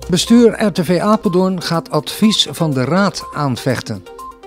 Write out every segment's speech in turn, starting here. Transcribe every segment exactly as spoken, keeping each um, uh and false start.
Bestuur R T V Apeldoorn gaat advies van de Raad aanvechten.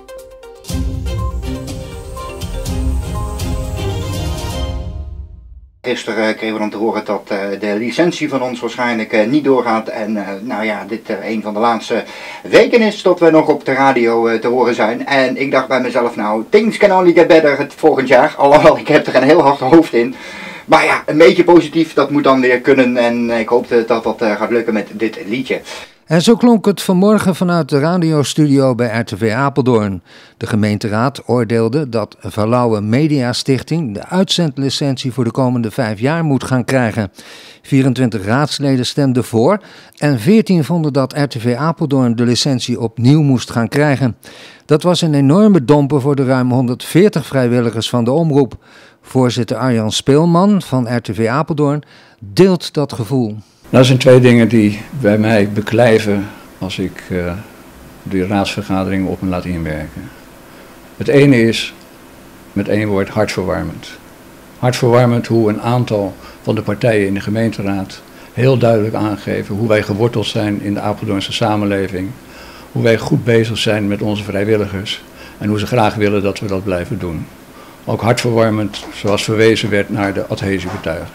Gisteren kregen we dan te horen dat uh, de licentie van ons waarschijnlijk uh, niet doorgaat. En uh, nou ja, dit uh, een van de laatste weken is dat we nog op de radio uh, te horen zijn. En ik dacht bij mezelf, nou, things can only get better het volgend jaar. Alhoewel, ik heb er een heel hard hoofd in. Maar ja, een beetje positief, dat moet dan weer kunnen. En ik hoop dat dat uh, gaat lukken met dit liedje. En zo klonk het vanmorgen vanuit de radiostudio bij R T V Apeldoorn. De gemeenteraad oordeelde dat Valauwe Media Stichting de uitzendlicentie voor de komende vijf jaar moet gaan krijgen. vierentwintig raadsleden stemden voor en veertien vonden dat R T V Apeldoorn de licentie opnieuw moest gaan krijgen. Dat was een enorme domper voor de ruim honderdveertig vrijwilligers van de omroep. Voorzitter Arjan Speelman van R T V Apeldoorn deelt dat gevoel. Nou, er zijn twee dingen die bij mij beklijven als ik uh, de raadsvergadering op me laat inwerken. Het ene is, met één woord, hartverwarmend. Hartverwarmend hoe een aantal van de partijen in de gemeenteraad heel duidelijk aangeven hoe wij geworteld zijn in de Apeldoornse samenleving. Hoe wij goed bezig zijn met onze vrijwilligers en hoe ze graag willen dat we dat blijven doen. Ook hartverwarmend, zoals verwezen werd naar de adhesiebetuiging.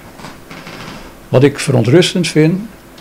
Wat ik verontrustend vind,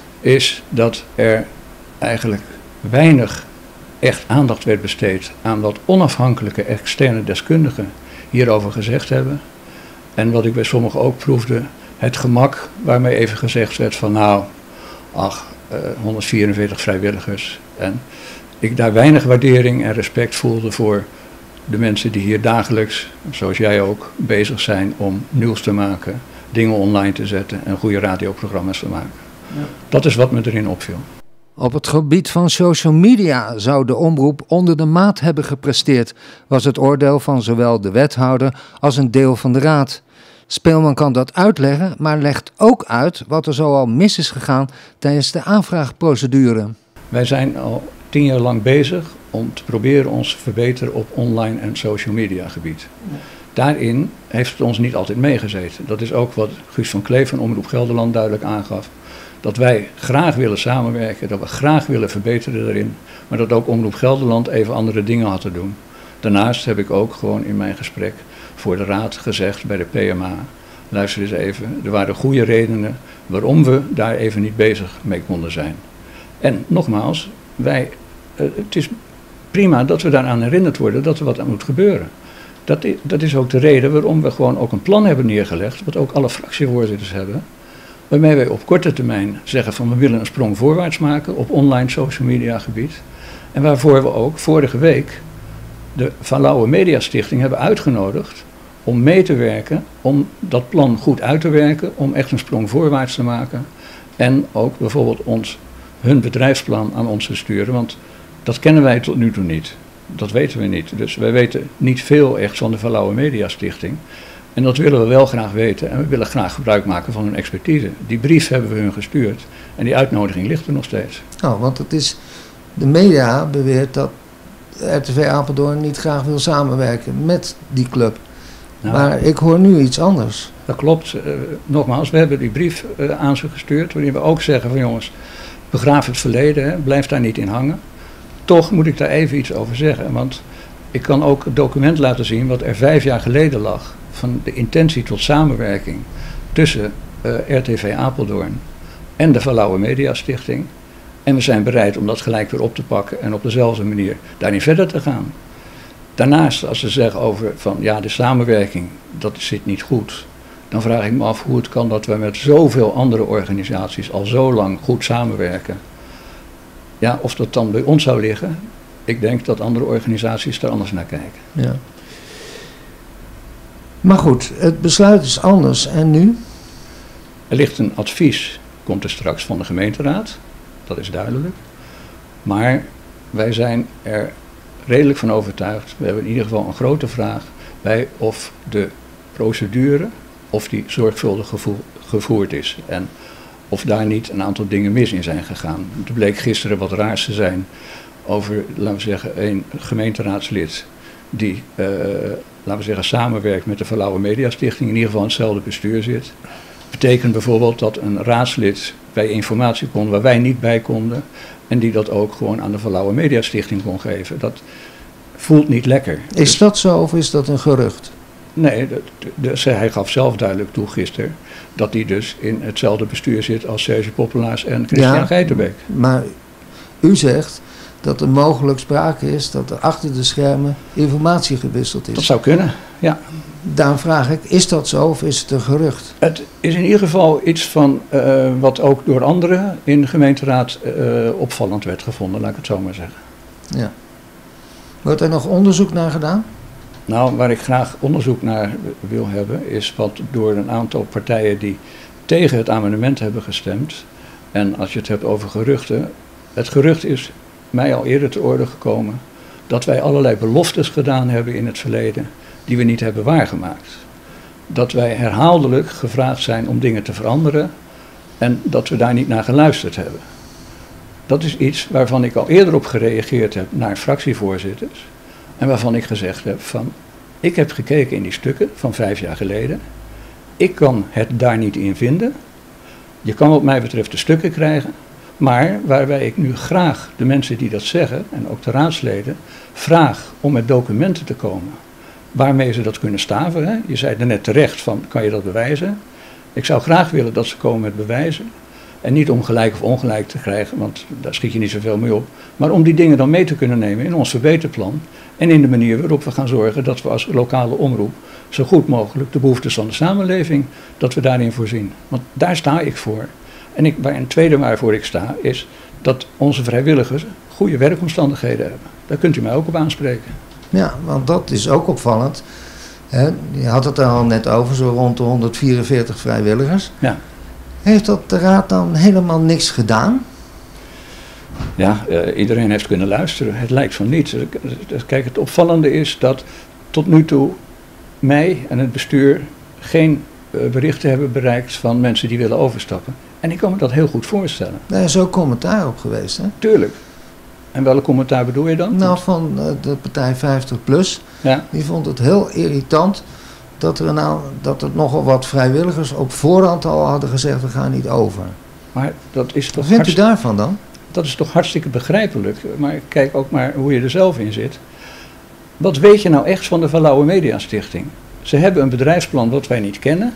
is dat er eigenlijk weinig echt aandacht werd besteed aan wat onafhankelijke externe deskundigen hierover gezegd hebben. En wat ik bij sommigen ook proefde, het gemak waarmee even gezegd werd van nou, ach, uh, honderdvierenveertig vrijwilligers. En ik daar weinig waardering en respect voelde voor de mensen die hier dagelijks, zoals jij ook, bezig zijn om nieuws te maken, dingen online te zetten en goede radioprogramma's te maken. Ja. Dat is wat me erin opviel. Op het gebied van social media zou de omroep onder de maat hebben gepresteerd, was het oordeel van zowel de wethouder als een deel van de raad. Speelman kan dat uitleggen, maar legt ook uit wat er zoal mis is gegaan tijdens de aanvraagprocedure. Wij zijn al tien jaar lang bezig om te proberen ons te verbeteren op online en social media gebied. Ja. Daarin heeft het ons niet altijd meegezeten. Dat is ook wat Guus van Kleef van Omroep Gelderland duidelijk aangaf. Dat wij graag willen samenwerken, dat we graag willen verbeteren daarin. Maar dat ook Omroep Gelderland even andere dingen had te doen. Daarnaast heb ik ook gewoon in mijn gesprek voor de raad gezegd bij de P M A. Luister eens even, er waren goede redenen waarom we daar even niet bezig mee konden zijn. En nogmaals, wij, het is prima dat we daaraan herinnerd worden dat er wat aan moet gebeuren. Dat is, dat is ook de reden waarom we gewoon ook een plan hebben neergelegd, wat ook alle fractievoorzitters hebben, waarmee wij op korte termijn zeggen van we willen een sprong voorwaarts maken op online social media gebied. En waarvoor we ook vorige week de Valauwe Media Stichting hebben uitgenodigd om mee te werken, om dat plan goed uit te werken, om echt een sprong voorwaarts te maken. En ook bijvoorbeeld ons, hun bedrijfsplan aan ons te sturen, want dat kennen wij tot nu toe niet. Dat weten we niet. Dus wij weten niet veel echt van de Valauwe Media Stichting. En dat willen we wel graag weten. En we willen graag gebruik maken van hun expertise. Die brief hebben we hun gestuurd. En die uitnodiging ligt er nog steeds. Oh, want het is, de media beweert dat R T V Apeldoorn niet graag wil samenwerken met die club. Nou, maar ik hoor nu iets anders. Dat klopt. Uh, nogmaals, we hebben die brief uh, aan ze gestuurd. Waarin we ook zeggen van jongens, begraaf het verleden. Hè, blijf daar niet in hangen. Toch moet ik daar even iets over zeggen, want ik kan ook het document laten zien wat er vijf jaar geleden lag van de intentie tot samenwerking tussen uh, R T V Apeldoorn en de Valauwe Media Stichting. En we zijn bereid om dat gelijk weer op te pakken en op dezelfde manier daarin verder te gaan. Daarnaast, als ze zeggen over van ja, de samenwerking, dat zit niet goed, dan vraag ik me af hoe het kan dat we met zoveel andere organisaties al zo lang goed samenwerken. Ja, of dat dan bij ons zou liggen, ik denk dat andere organisaties daar anders naar kijken. Ja. Maar goed, het besluit is anders. En nu? Er ligt een advies, komt er straks van de gemeenteraad, dat is duidelijk. Maar wij zijn er redelijk van overtuigd, we hebben in ieder geval een grote vraag bij of de procedure, of die zorgvuldig gevo- gevoerd is. En of daar niet een aantal dingen mis in zijn gegaan. Er bleek gisteren wat raars te zijn over, laten we zeggen, een gemeenteraadslid die, uh, laten we zeggen, samenwerkt met de Valauwe Media Stichting, in ieder geval in hetzelfde bestuur zit. betekent bijvoorbeeld dat een raadslid bij informatie kon waar wij niet bij konden. En die dat ook gewoon aan de Verlauwe Media Stichting kon geven. Dat voelt niet lekker. Is dus, dat zo of is dat een gerucht? Nee, de, de, de, hij gaf zelf duidelijk toe gisteren dat hij dus in hetzelfde bestuur zit als Serge Popelaars en Christian ja, Geitenbeek. Maar u zegt dat er mogelijk sprake is dat er achter de schermen informatie gewisseld is. Dat zou kunnen, ja. Daarom vraag ik, is dat zo of is het een gerucht? Het is in ieder geval iets van uh, wat ook door anderen in de gemeenteraad uh, opvallend werd gevonden, laat ik het zo maar zeggen. Ja. Wordt er nog onderzoek naar gedaan? Nou, waar ik graag onderzoek naar wil hebben, is wat door een aantal partijen die tegen het amendement hebben gestemd. En als je het hebt over geruchten, het gerucht is mij al eerder te orde gekomen dat wij allerlei beloftes gedaan hebben in het verleden die we niet hebben waargemaakt. Dat wij herhaaldelijk gevraagd zijn om dingen te veranderen en dat we daar niet naar geluisterd hebben. Dat is iets waarvan ik al eerder op gereageerd heb naar fractievoorzitters en waarvan ik gezegd heb van, ik heb gekeken in die stukken van vijf jaar geleden, ik kan het daar niet in vinden, je kan wat mij betreft de stukken krijgen, maar waarbij ik nu graag de mensen die dat zeggen en ook de raadsleden vraag om met documenten te komen waarmee ze dat kunnen staven. Hè? Je zei er net terecht van, kan je dat bewijzen? Ik zou graag willen dat ze komen met bewijzen. En niet om gelijk of ongelijk te krijgen, want daar schiet je niet zoveel mee op. Maar om die dingen dan mee te kunnen nemen in ons verbeterplan. En in de manier waarop we gaan zorgen dat we als lokale omroep zo goed mogelijk de behoeftes van de samenleving, dat we daarin voorzien. Want daar sta ik voor. En ik, waar een tweede waarvoor ik sta, is dat onze vrijwilligers goede werkomstandigheden hebben. Daar kunt u mij ook op aanspreken. Ja, want dat is ook opvallend. He, je had het er al net over, zo rond de honderdvierenveertig vrijwilligers. Ja. Heeft dat de raad dan helemaal niks gedaan? Ja, uh, iedereen heeft kunnen luisteren. Het lijkt van niet. Kijk, het opvallende is dat tot nu toe mij en het bestuur geen uh, berichten hebben bereikt van mensen die willen overstappen. En ik kan me dat heel goed voorstellen. Daar is ook commentaar op geweest, hè? Tuurlijk. En welke commentaar bedoel je dan? Nou, van uh, de partij vijftig plus. Ja. Die vond het heel irritant dat er, nou, dat er nogal wat vrijwilligers op voorhand al hadden gezegd, we gaan niet over. Maar dat is toch Wat vindt u daarvan dan? Dat is toch hartstikke begrijpelijk. Maar kijk ook maar hoe je er zelf in zit. Wat weet je nou echt van de Verlauwe Media Stichting? Ze hebben een bedrijfsplan wat wij niet kennen.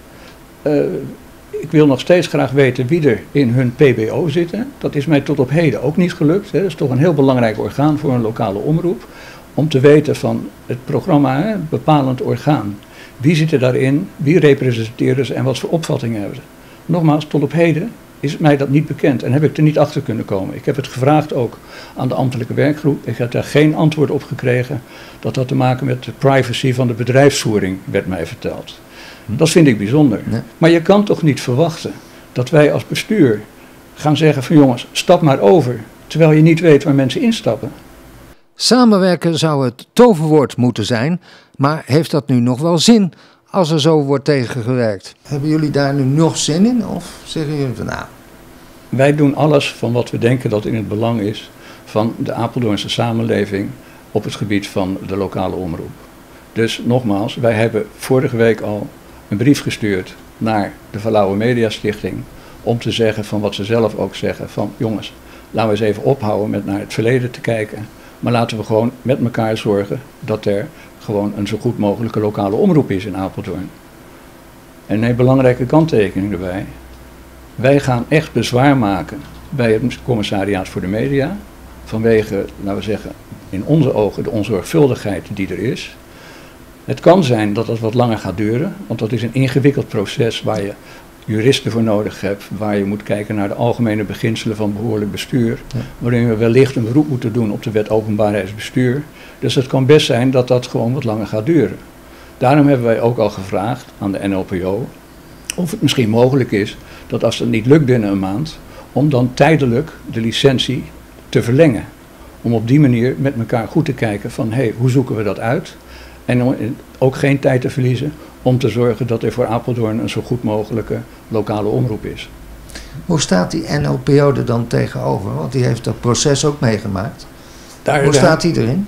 Uh, ik wil nog steeds graag weten wie er in hun P B O zitten. Dat is mij tot op heden ook niet gelukt. Hè. Dat is toch een heel belangrijk orgaan voor een lokale omroep. Om te weten van het programma, hè, bepalend orgaan. Wie zit er daarin, wie representeren ze en wat voor opvattingen hebben ze. Nogmaals, tot op heden is mij dat niet bekend en heb ik er niet achter kunnen komen. Ik heb het gevraagd ook aan de ambtelijke werkgroep. Ik heb daar geen antwoord op gekregen. Dat had te maken met de privacy van de bedrijfsvoering, werd mij verteld. Dat vind ik bijzonder. Nee. Maar je kan toch niet verwachten dat wij als bestuur gaan zeggen van jongens, stap maar over. Terwijl je niet weet waar mensen instappen. Samenwerken zou het toverwoord moeten zijn, maar heeft dat nu nog wel zin als er zo wordt tegengewerkt? Hebben jullie daar nu nog zin in of zeggen jullie van nou? Wij doen alles van wat we denken dat in het belang is van de Apeldoornse samenleving op het gebied van de lokale omroep. Dus nogmaals, wij hebben vorige week al een brief gestuurd naar de Verlauwe Media Stichting om te zeggen van wat ze zelf ook zeggen van jongens, laten we eens even ophouden met naar het verleden te kijken. Maar laten we gewoon met elkaar zorgen dat er gewoon een zo goed mogelijke lokale omroep is in Apeldoorn. En een belangrijke kanttekening erbij. Wij gaan echt bezwaar maken bij het commissariaat voor de media. Vanwege, laten we zeggen, in onze ogen de onzorgvuldigheid die er is. Het kan zijn dat dat wat langer gaat duren. Want dat is een ingewikkeld proces waar je juristen voor nodig hebt, waar je moet kijken naar de algemene beginselen van behoorlijk bestuur, ja. Waarin we wellicht een beroep moeten doen op de wet openbaarheidsbestuur. Dus het kan best zijn dat dat gewoon wat langer gaat duren. Daarom hebben wij ook al gevraagd aan de N L P O of het misschien mogelijk is dat als het niet lukt binnen een maand, om dan tijdelijk de licentie te verlengen. Om op die manier met elkaar goed te kijken van hé, hey, hoe zoeken we dat uit? En om ook geen tijd te verliezen om te zorgen dat er voor Apeldoorn een zo goed mogelijke lokale omroep is. Hoe staat die N L P O er dan tegenover? Want die heeft dat proces ook meegemaakt. Daar, Hoe staat die erin?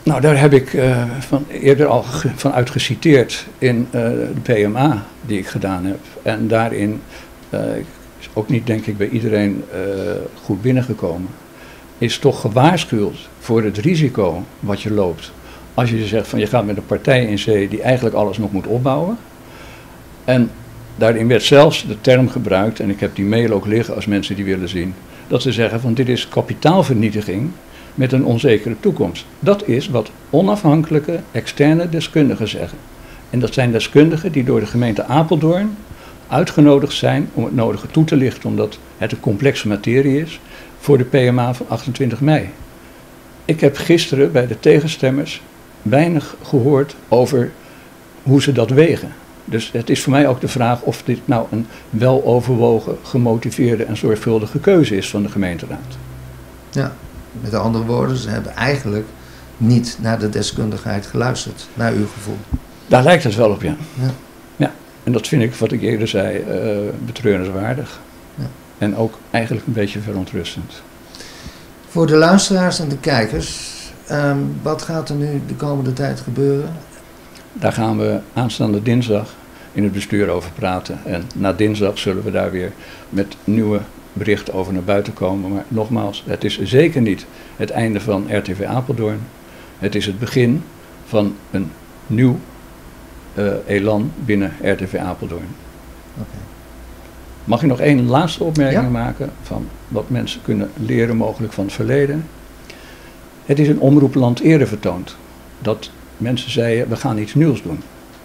Nou, daar heb ik uh, van eerder al ge van uit geciteerd in uh, de P M A die ik gedaan heb. En daarin, uh, is ook niet denk ik bij iedereen uh, goed binnengekomen, is toch gewaarschuwd voor het risico wat je loopt. Als je zegt van je gaat met een partij in zee die eigenlijk alles nog moet opbouwen. En daarin werd zelfs de term gebruikt, en ik heb die mail ook liggen als mensen die willen zien, dat ze zeggen van dit is kapitaalvernietiging met een onzekere toekomst. Dat is wat onafhankelijke externe deskundigen zeggen. En dat zijn deskundigen die door de gemeente Apeldoorn uitgenodigd zijn om het nodige toe te lichten, omdat het een complexe materie is, voor de P M A van achtentwintig mei. Ik heb gisteren bij de tegenstemmers weinig gehoord over hoe ze dat wegen. Dus het is voor mij ook de vraag of dit nou een weloverwogen, gemotiveerde en zorgvuldige keuze is van de gemeenteraad. Ja, met andere woorden, ze hebben eigenlijk niet naar de deskundigheid geluisterd, naar uw gevoel. Daar lijkt het wel op, ja. Ja, ja. En dat vind ik, wat ik eerder zei, uh, betreurenswaardig. Ja. En ook eigenlijk een beetje verontrustend. Voor de luisteraars en de kijkers, um, wat gaat er nu de komende tijd gebeuren? Daar gaan we aanstaande dinsdag in het bestuur over praten. En na dinsdag zullen we daar weer met nieuwe berichten over naar buiten komen. Maar nogmaals, het is zeker niet het einde van R T V Apeldoorn. Het is het begin van een nieuw uh, elan binnen R T V Apeldoorn. Okay. Mag ik nog één laatste opmerking ja? maken van wat mensen kunnen leren mogelijk van het verleden? Het is een omroepland eerder vertoond dat mensen zeiden, we gaan iets nieuws doen.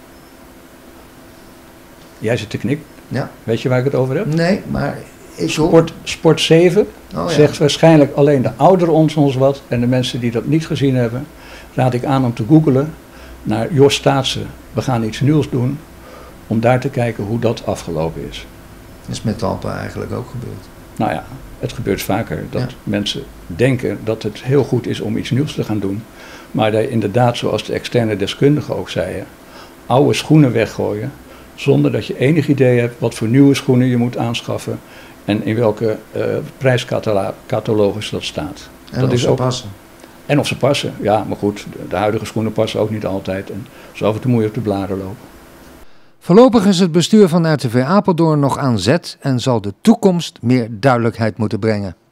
Jij zit te knikken. Ja. Weet je waar ik het over heb? Nee, maar ik Sport, Sport zeven oh, zegt ja. waarschijnlijk alleen de ouderen ons ons wat. En de mensen die dat niet gezien hebben, raad ik aan om te googlen naar Jos Staatsen. We gaan iets nieuws doen, om daar te kijken hoe dat afgelopen is. Dat is met Talpa eigenlijk ook gebeurd. Nou ja, het gebeurt vaker dat ja. mensen denken dat het heel goed is om iets nieuws te gaan doen. Maar daar inderdaad, zoals de externe deskundigen ook zeiden, oude schoenen weggooien, zonder dat je enig idee hebt wat voor nieuwe schoenen je moet aanschaffen en in welke uh, prijscatalogus dat staat. En dat of is ze ook, passen. En of ze passen, ja, maar goed, de, de huidige schoenen passen ook niet altijd en zo af en toe moet je op de blaren lopen. Voorlopig is het bestuur van R T V Apeldoorn nog aan zet en zal de toekomst meer duidelijkheid moeten brengen.